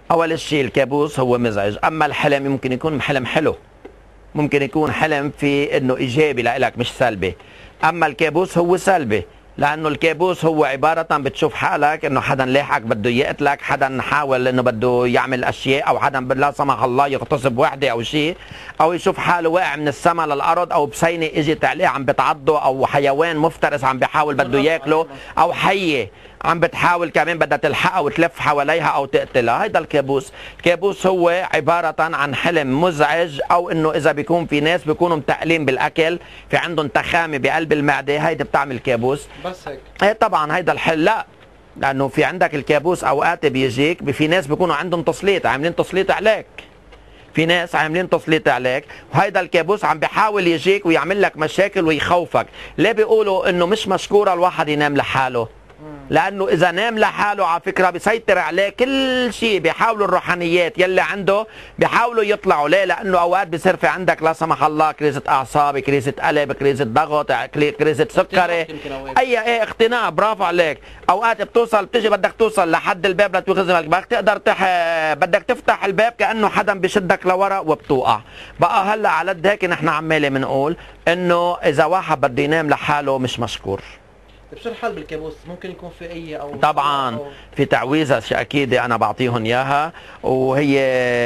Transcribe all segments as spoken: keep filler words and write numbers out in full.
اول شيء الكابوس هو مزعج، اما الحلم ممكن يكون حلم حلو، ممكن يكون حلم في انه ايجابي لإلك مش سلبي. اما الكابوس هو سلبي، لانه الكابوس هو عباره بتشوف حالك انه حدا لاحقك بده يقتلك، حدا حاول انه بده يعمل اشياء، او حدا لا سمح الله يغتصب وحده او شيء، او يشوف حاله واقع من السماء للارض، او بسينه اجت عليه عم بتعضه، او حيوان مفترس عم بيحاول بده ياكله، او حيه عم بتحاول كمان بدها تلحقها وتلف حواليها او تقتلها. هيدا الكابوس. الكابوس هو عباره عن حلم مزعج، او انه اذا بيكون في ناس بيكونوا متقلين بالاكل، في عندهم تخامه بقلب المعده، هيدا بتعمل كابوس. بس هيك؟ ايه طبعا هيدا الحل. لا، لانه في عندك الكابوس اوقات بيجيك في ناس بيكونوا عندهم تسليط، عاملين تسليط عليك، في ناس عاملين تسليط عليك، وهيدا الكابوس عم بيحاول يجيك ويعمل لك مشاكل ويخوفك. ليه بيقولوا انه مش مشكوره الواحد ينام لحاله؟ لانه اذا نام لحاله على فكره بيسيطر عليه كل شيء، بيحاولوا الروحانيات يلي عنده بيحاولوا يطلعوا. ليه؟ لانه اوقات بصير في عندك لا سمح الله كريزه اعصاب، كريزه قلب، كريزه ضغط، كريزه سكري، اي ايه اختناق. برافو عليك. اوقات بتوصل بتجي بدك توصل لحد الباب لتوقظ بدك تقدر تح... بدك تفتح الباب كانه حدا بشدك لورا وبتوقع. بقى هلا على قد هيك نحن عمالين بنقول انه اذا واحد بده ينام لحاله مش مشكور. طيب شو الحل بالكابوس؟ ممكن يكون في اي او طبعا أو في تعويذه اكيد انا بعطيهم اياها، وهي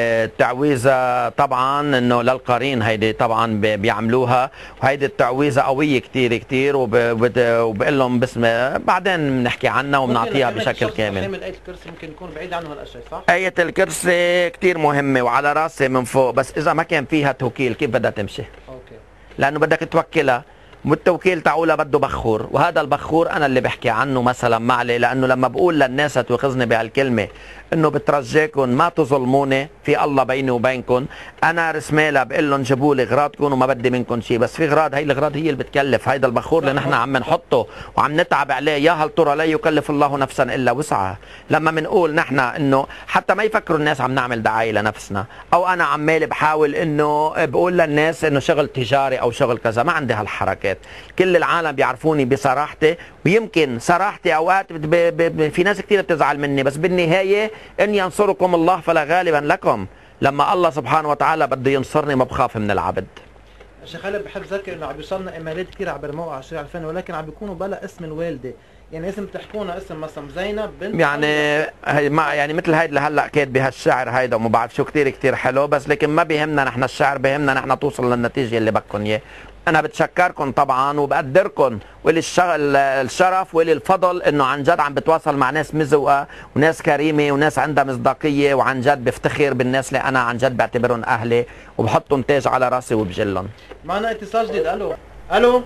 التعويذه طبعا انه للقرين، هيدي طبعا بيعملوها، وهيدي التعويذه قويه كثير كثير، وبقول لهم بسم بعدين بنحكي عنها وبنعطيها بشكل كامل. ممكن آية الكرسي ممكن يكون بعيد عنه هالاشياء، صح؟ آية الكرسي كثير مهمه وعلى راسي من فوق، بس اذا ما كان فيها توكيل كيف بدها تمشي؟ اوكي. لانه بدك توكلها، والتوكيل تاعولها بده بخور، وهذا البخور انا اللي بحكي عنه مثلا معلي، لانه لما بقول للناس توخذني بهالكلمه انه بترجاكم ما تظلموني، في الله بيني وبينكم، انا رسمالة بقول لهم جيبوا لي اغراضكم وما بدي منكم شيء، بس في اغراض، هي الاغراض هي اللي بتكلف. هيدا البخور اللي نحن عم نحطه وعم نتعب عليه، يا هل ترى لا يكلف الله نفسا الا وسعها. لما بنقول نحن انه حتى ما يفكروا الناس عم نعمل دعايه لنفسنا، او انا عمال بحاول انه بقول للناس انه شغل تجاري او شغل كذا، ما عندي هالحركات. كل العالم بيعرفوني بصراحتي، ويمكن صراحتي اوقات ب ب ب في ناس كثير بتزعل مني، بس بالنهايه ان ينصركم الله فلا غالبا لكم. لما الله سبحانه وتعالى بده ينصرني ما بخاف من العبد. شيخ خالد بحب ذكر انه عم بيوصلنا ايميلات كثير عبر موقع عشرين عرفان، ولكن عم بيكونوا بلا اسم الوالده، يعني اسم تحكونا اسم مثلا زينب بنت، يعني هي ما يعني مثل هيدا اللي هلا كاتبه هالشعر هيدا وما بعرف شو كثير كثير حلو، بس لكن ما بيهمنا نحن الشعر، بيهمنا نحن توصل للنتيجه اللي بدكم اياه. انا بتشكركم طبعا وبقدركم، ولي الشرف ولي الفضل انه عن جد عم بتواصل مع ناس مزوقه وناس كريمه وناس عندها مصداقيه، وعن جد بفتخر بالناس اللي انا عن جد بعتبرهم اهلي وبحطهم تاج على راسي وبجلهم. معنا اتصال جديد. الو الو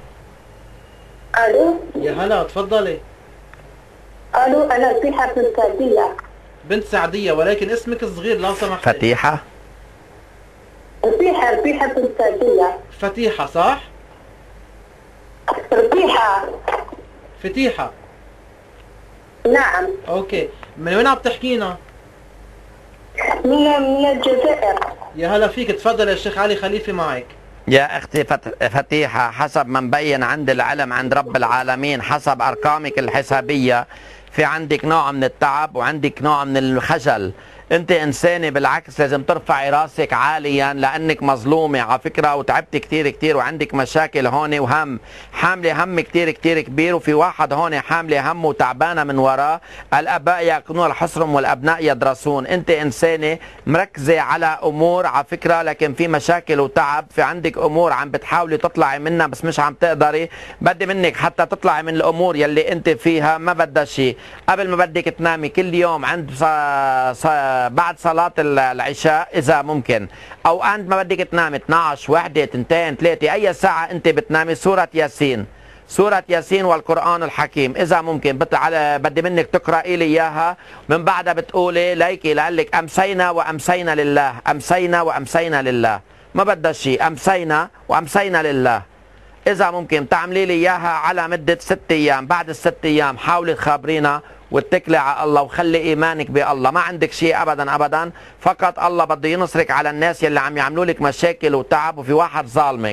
الو يا هلا، تفضلي. الو انا فتيحة بنت سعدية. بنت سعدية، ولكن اسمك الصغير لو سمحتي. فتيحة؟ ربيحة ربيحة بنت سعدية. فتيحة صح؟ ربيحة. فتيحة. نعم. اوكي، من وين عم تحكينا؟ من من الجزائر. يا هلا فيك، تفضل يا شيخ علي خليفي معك. يا اختي فتيحة، حسب ما مبين عند العلم عند رب العالمين، حسب ارقامك الحسابية، في عندك نوع من التعب وعندك نوع من الخجل. انت انسانه بالعكس لازم ترفعي راسك عاليا، لانك مظلومه على فكره وتعبتي كثير كثير وعندك مشاكل هون، وهم حامله هم كثير كثير كبير، وفي واحد هون حامله هم وتعبانه من وراه. الاباء يقنون الحصرم والابناء يدرسون. انت انسانه مركزه على امور على فكره، لكن في مشاكل وتعب، في عندك امور عم بتحاولي تطلعي منها بس مش عم تقدري. بدي منك حتى تطلعي من الامور يلي انت فيها ما بدها شيء، قبل ما بدك تنامي كل يوم عند صا صا بعد صلاة العشاء إذا ممكن، أو عند ما بدك تنامي اثنعش واحدة اثنتين ثلاثة، أي ساعة أنت بتنامي سورة ياسين، سورة ياسين والقرآن الحكيم إذا ممكن. على بدي منك تقرأي لي إياها، من بعدها بتقولي ليكي لقلك أمسينا وأمسينا لله، أمسينا وأمسينا لله، ما بدها شيء، أمسينا وأمسينا لله. إذا ممكن تعملي لي إياها على مدة ست أيام، بعد الست أيام حاولي تخبرينا واتكلي على الله وخلي ايمانك بالله، ما عندك شيء ابدا ابدا، فقط الله بده ينصرك على الناس يلي عم يعملوا لك مشاكل وتعب، وفي واحد ظالمك.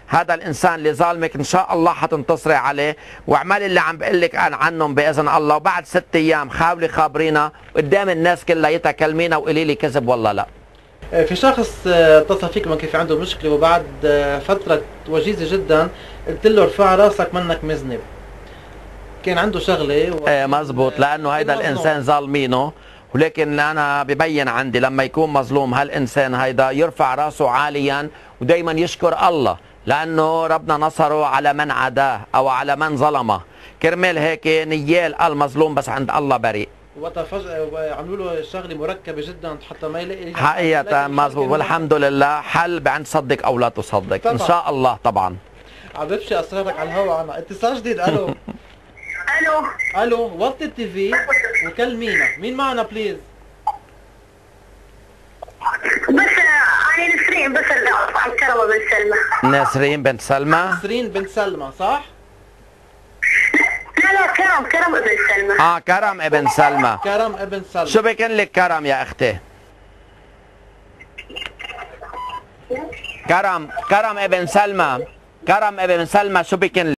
هذا الانسان اللي ظالمك ان شاء الله حتنتصري عليه، واعملي اللي عم بقول لك انا عنهم باذن الله، وبعد ست ايام حاولي خابرينا قدام الناس كلياتها، كلمينا وقولي لي كذب والله لا. في شخص اتصل فيك ما كيف عنده مشكله، وبعد فتره وجيزه جدا قلت له ارفع راسك منك مذنب. كان عنده شغله و... ايه مزبوط، لانه هيدا الانسان ظالمينه، ولكن انا ببين عندي لما يكون مظلوم هالانسان هيدا يرفع راسه عاليا ودائما يشكر الله، لانه ربنا نصره على من عاداه او على من ظلمه. كرمال هيك نيال المظلوم بس عند الله بريء. وقتها فجأة عملوا له شغله مركبه جدا حتى ما يلاقي حقيقة مزبوط، والحمد لله حل بعند صدق او لا تصدق طبعا. ان شاء الله طبعا. عم بفشي اسرارك على الهواء. انا اتصال جديد. الو الو الو وطي التي في وكلمينا. مين معنا بليز؟ بس انا نسرين بس عن كرمه بن سلمى. نسرين بنت سلمى. نسرين بنت سلمى صح؟ لا لا كرم كرم ابن سلمى. اه كرم ابن سلمى. كرم ابن سلمى. شو بكن لك كرم يا اختي؟ كرم كرم ابن سلمى. كرم ابن سلمى شو بكن